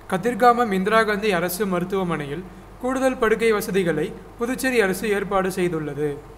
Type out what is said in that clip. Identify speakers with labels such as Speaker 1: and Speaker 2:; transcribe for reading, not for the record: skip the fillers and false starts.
Speaker 1: கதிர்காமம் இந்திரா காந்தி அரசு மருத்துவமனையில் கூடுதல் படுக்கை வசதிகளை புதுச்சேரி அரசு ஏற்பாடு செய்துள்ளது.